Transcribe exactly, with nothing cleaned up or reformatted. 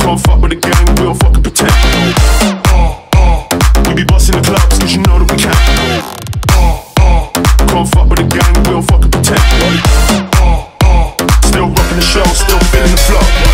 Can't fuck with the gang, we don't fucking pretend. We be busting the clubs, cause you know that we can. Can't fuck with the gang, we don't fucking pretend. Still rocking the show, still feeling the flow.